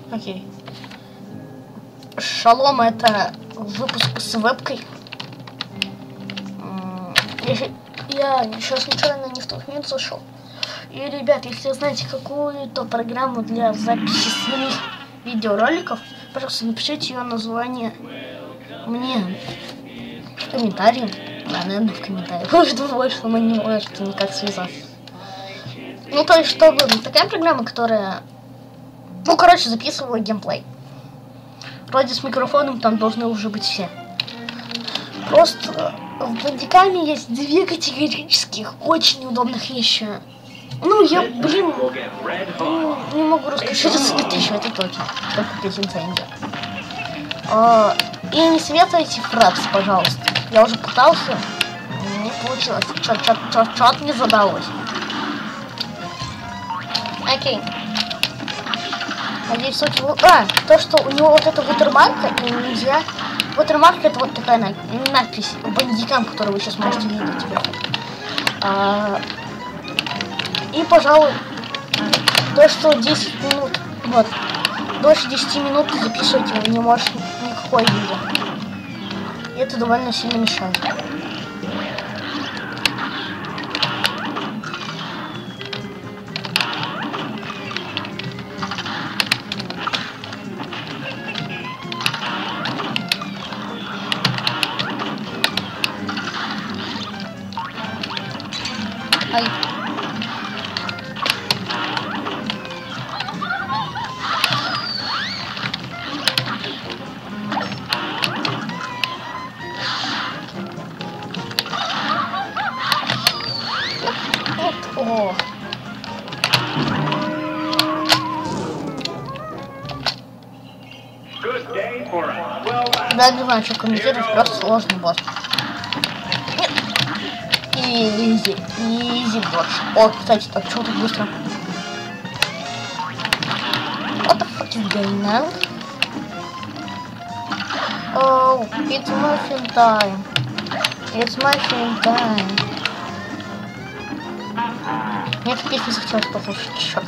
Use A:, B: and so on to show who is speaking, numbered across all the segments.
A: Окей. Шалом, это выпуск с вебкой. Я сейчас нечаянно не в тот момент зашел. И, ребят, если знаете какую-то программу для записи самих видеороликов, пожалуйста, напишите ее название мне в комментарии. Да, наверное, в комментариях. Потому что больше мы не можем никак связаться. Ну, то есть, чтобы такая программа, которая, ну, короче, записывала геймплей. Вроде с микрофоном там должны уже быть все. Просто в Bandicam есть две категорических, очень удобных вещи. Ну, я, блин, не могу раскошелиться 2000, это точно. Только 5 деньги. И не советуйте Fraps, пожалуйста. Я уже пытался, не получилось. Чё-то не задалось. Окей. Надеюсь, суть его... то, что у него вот эта watermark, нельзя... Watermark — это вот такая надпись Bandicam, которую вы сейчас можете видеть. И, пожалуй, то, что 10 минут, вот, дольше 10 минут записывать вы не может никакой видео. И это довольно сильно мешает. Ай. О. Да, не знаю, что комментировать, просто сложный босс. Нет. Изи додж. О, кстати, так, что тут быстро? What the fuck is going on? Oh, it's muffin time. It's muffin time. Мне эту песню захотелось послушать, черт.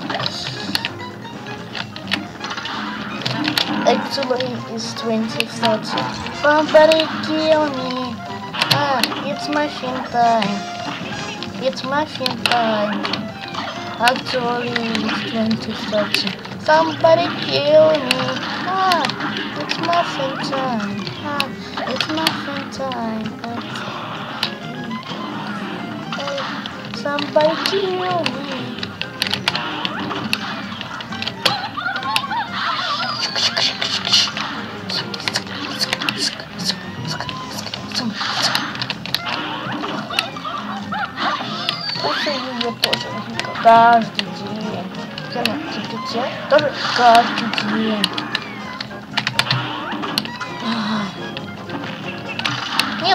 A: Actually, it's 2030. Somebody kill me. It's muffin time. It's muffin time. Actually, it's 2030. Somebody kill me. It's muffin time. It's muffin time. Somebody kill me. Кушаю ее тоже каждый день. Тоже каждый день. Нет.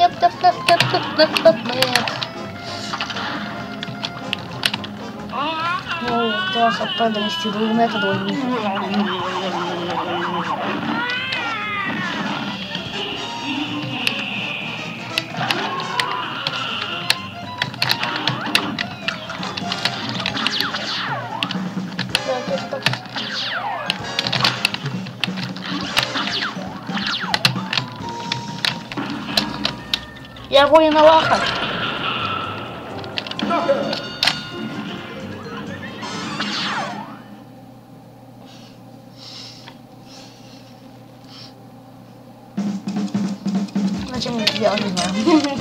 A: Ну, да, хп донести до метода. Я воин Аллаха. Зачем мне это делать, не знаю.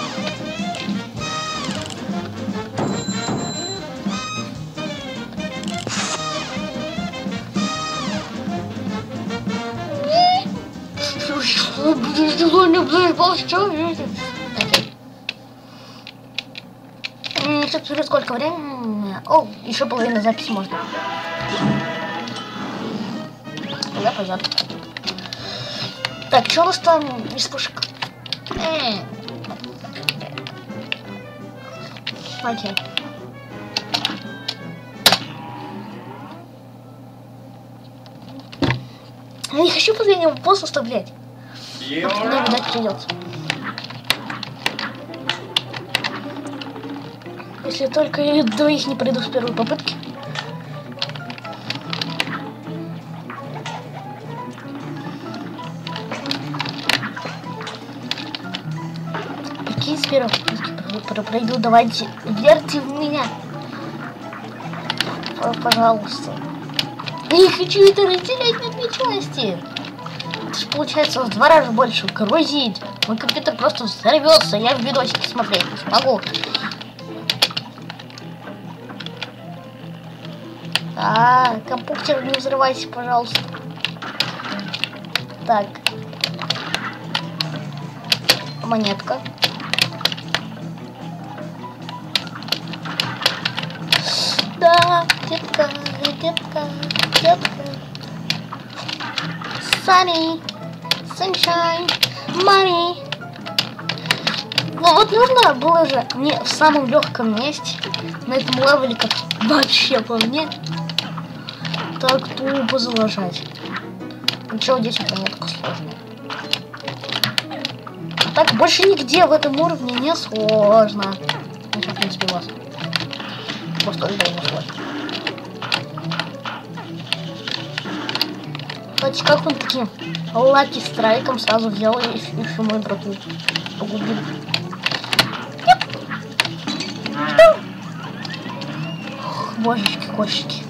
A: Окей. Сколько времени? О, еще половина записи можно. Тогда пойдет. Так, что у нас там из пушек? Окей. Я не хочу последнего босса оставлять. Вот мне, видать, придется. Если только я двоих не пройду с первой попытки. первый пройду, давайте, верьте в меня. Пожалуйста. Я не хочу это разделять на две части. Это же получается в 2 раза больше грузить. Мой компьютер просто взорвется, я в видосике смотреть не смогу. Компьютер, не взрывайся, пожалуйста. Так. Монетка. Да, детка, детка, детка. Sunny, sunshine, money. Ну вот нужно было же мне в самом легком месте на этом левеле, как вообще по мне, так тупо заложать. Ничего, здесь монетка сложная. Так больше нигде в этом уровне не сложно. Ну, в принципе, у вас. Просто очень сложно. Кстати, как он таким лаки страйком сразу взял и всю мою брату погубил. Божечки, кошечки.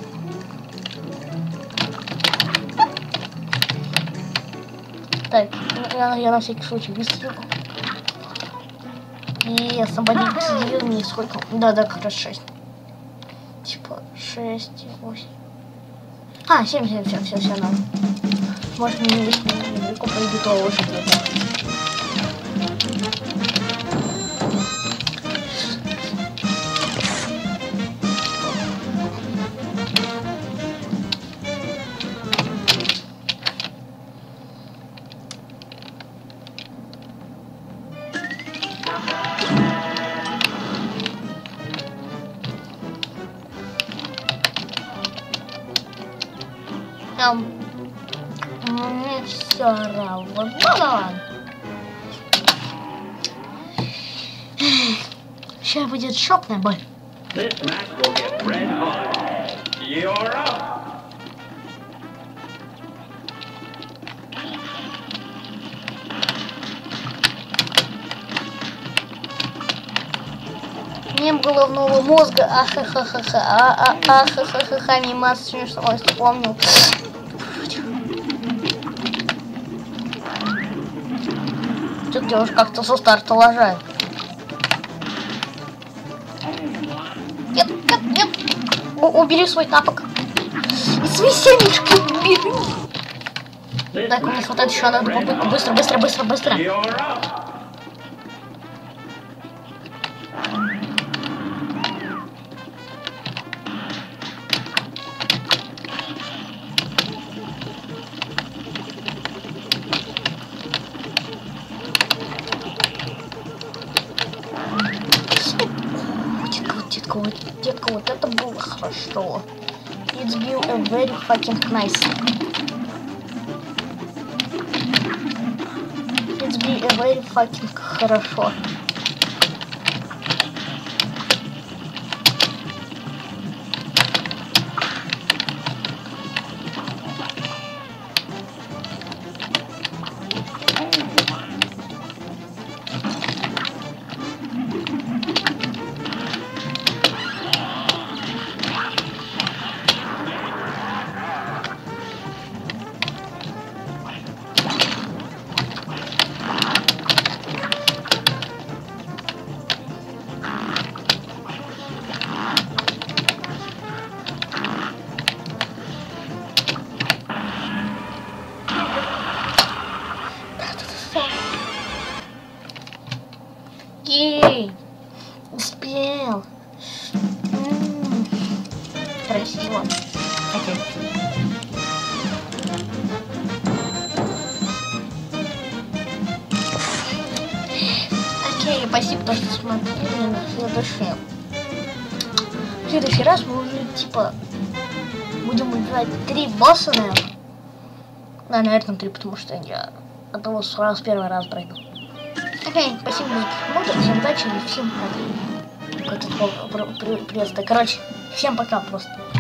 A: Так, я на всякий случай выстрелил. И освободить деревни сколько? Да, как раз 6. Типа 6, 8. 7, все, надо. Может, мне не выстрелить недалеко, пойду то лошадь где-то. Мне все равно. Сейчас будет шопная боль. Мем головного мозга. Ахахаха. Анимацию смешно вспомнил. Тут я уже как-то со старта лажаю. Нет. Убери свой тапок. И свои семечки убери. Так, у нас вот это еще надо попытку. Быстро. Детка, вот это было хорошо. It's been a very fucking nice. It's been a very fucking хорошо. Ей, успел. Красиво. Окей. Окей, спасибо, что смотрели на следующее. В следующий раз мы уже типа будем играть 3 босса, наверное. Да, наверное 3, потому что я этого сразу первый раз пройду. Окей, спасибо за просмотр, всем удачи и всем пока. Короче, всем пока просто.